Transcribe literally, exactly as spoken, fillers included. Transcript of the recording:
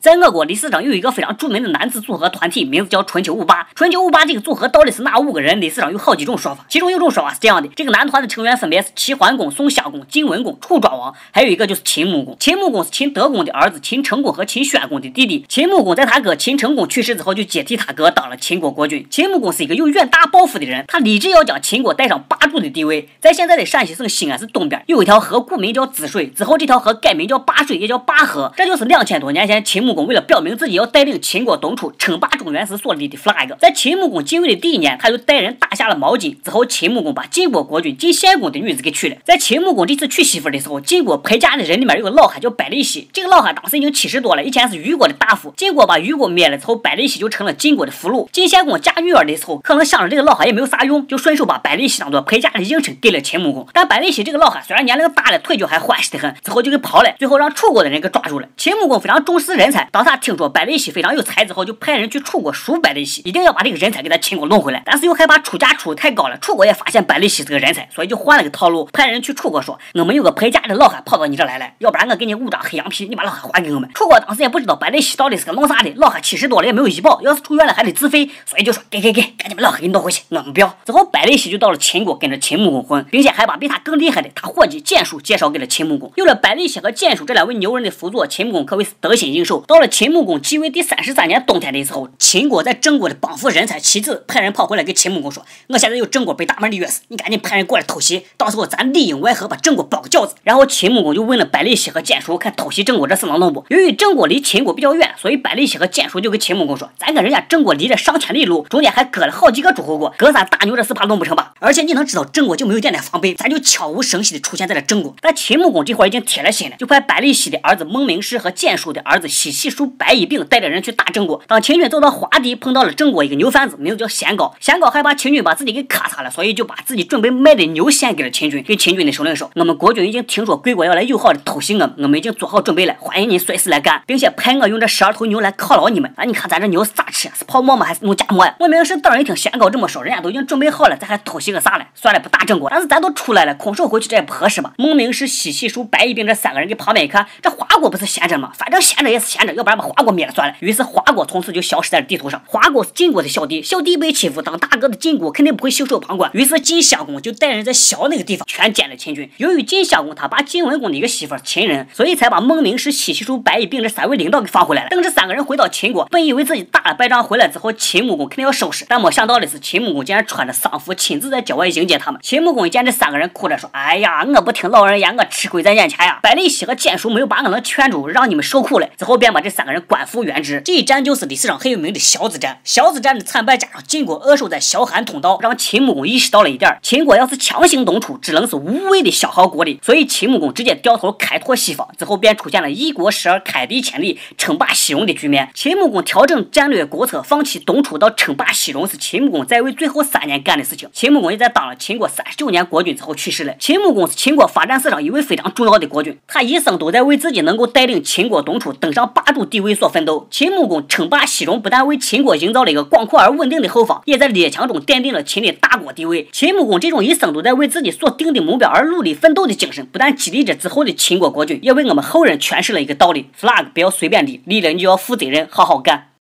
在俄国历史上有一个非常著名的男子组合团体，名字叫春秋五霸。春秋五霸这个组合到底是哪五个人？历史上有好几种说法，其中有种说法是这样的：这个男团的成员分别是齐桓公、宋襄公、晋文公、楚庄王，还有一个就是秦穆公。秦穆公是秦德公的儿子，秦成公和秦宣公的弟弟。秦穆公在他哥秦成公去世之后，就接替他哥当了秦国国君。秦穆公是一个有远大抱负的人，他立志要将秦国带上霸主的地位。在现在的陕西省西安市东边有一条河，古名叫滋水，之后这条河改名叫灞水，也叫灞河。这就是两千多年前秦穆公为了表明自己要带领秦国东出，称霸中原时所立的 flag。在秦穆公继位的第一年，他就带人打下了毛巾。之后秦穆公把晋国国君晋献公的女子给娶了。在秦穆公这次娶媳妇的时候，晋国陪嫁的人里面有个老汉叫百里奚，这个老汉当时已经七十多了，以前是虞国的大夫。晋国把虞国灭了之后，百里奚就成了晋国的俘虏。晋献公嫁女儿的时候，可能想着这个老汉也没有啥用，就顺手把百里奚当做陪嫁的应承给了秦穆公。但百里奚这个老汉虽然年龄大了，腿脚还欢实的很，之后就给跑了，最后让楚国的人给抓住了。秦穆公非常重视人才，当他听说百里奚非常有才之后，就派人去楚国赎百里奚，一定要把这个人才给他秦国弄回来。但是又害怕出价出的太高了，楚国也发现百里奚是个人才，所以就换了个套路，派人去楚国说，我们有个陪嫁的老汉跑到你这来了，要不然我给你五张黑羊皮，你把老汉还给我们。楚国当时也不知道百里奚到底是个弄啥的，老汉七十多了也没有医保，要是出院了还得自费，所以就说给给给，赶紧把老汉给你弄回去，我们不要。之后百里奚就到了秦国，跟着秦穆公混，并且还把比他更厉害的他伙计蹇叔介绍给了秦穆公。有了百里奚和蹇叔这两位牛人的辅佐，秦穆公可谓是得心应手。到了秦穆公继位第三十三年冬天的时候，秦国在郑国的帮扶人才妻子派人跑回来给秦穆公说，我现在有郑国北大门的钥匙，你赶紧派人过来偷袭，到时候咱里应外合把郑国包个饺子。然后秦穆公就问了百里奚和蹇叔，看偷袭郑国这事能弄不？由于郑国离秦国比较远，所以百里奚和蹇叔就给秦穆公说，咱跟人家郑国离着上千里路，中间还隔了好几个诸侯国，隔山打牛这事怕弄不成吧？而且你能知道郑国就没有一点点防备，咱就悄无声息的出现在了郑国。但秦穆公这会儿已经铁了心了，就派百里奚的儿子孟明视和蹇叔的儿子西西叔白乙丙带着人去打郑国。当秦军走到华地，碰到了郑国一个牛贩子，名字叫献高。献高害怕秦军把自己给咔嚓了，所以就把自己准备卖的牛献给了秦军，给秦军的首领说，我们国军已经听说贵国要来友好的偷袭我们，我们已经做好准备了，欢迎你随时来干，并且派我用这十二头牛来犒劳你们。啊，你看咱这牛是咋吃？是泡馍吗？还是弄夹馍呀？孟明视等人一听献高这么说，人家都已经准备好了，咱还偷袭个啥了？算了，不打郑国，但是咱都出来了，空手回去这也不合适吧？孟明视、西西叔、白乙丙这三个人给旁边一看，这华国不是闲着吗？反正闲着也是闲着，要不然把华国灭了算了。于是华国从此就消失在了地图上。华国是晋国的小弟，小弟被欺负，当大哥的晋国肯定不会袖手旁观。于是晋襄公就带人在萧那个地方全歼了秦军。由于晋襄公他把晋文公的一个媳妇秦人，所以才把孟明视、西西叔、白乙丙这三位领导给放回来了。等这三个人回到秦国，本以为自己打了败仗回来之后，秦穆公肯定要收拾，但没想到的是，秦穆公竟然穿着丧服亲自在郊外迎接他们。秦穆公一见这三个人，哭着说，哎呀，我不听老人言，我吃亏在眼前呀！百里奚和蹇叔没有把我能劝住，让你们受苦了。之后便把这三个人官复原职。这一战就是历史上很有名的萧子战。萧子战的惨败加上晋国扼守在萧韩通道，让秦穆公意识到了一点，秦国要是强行东出，只能是无谓的消耗国力。所以秦穆公直接掉头开拓西方，之后便出现了一国十二开地千里称霸西戎的局面。秦穆公调整战略国策，放弃东出到称霸西戎，是秦穆公在位最后三年干的事情。秦穆公也在当了秦国三十九年国君之后去世了。秦穆公是秦国发展史上一位非常重要的国君，他一生都在为自己能够带领秦国东出登上霸主地位所奋斗。秦穆公称霸西戎，不但为秦国营造了一个广阔而稳定的后方，也在列强中奠定了秦的大国地位。秦穆公这种一生都在为自己所定的目标而努力奋斗的精神，不但激励着之后的秦国国君，也为我们后人诠释了一个道理： flag 不要随便立，立了你就要负责任，好好干。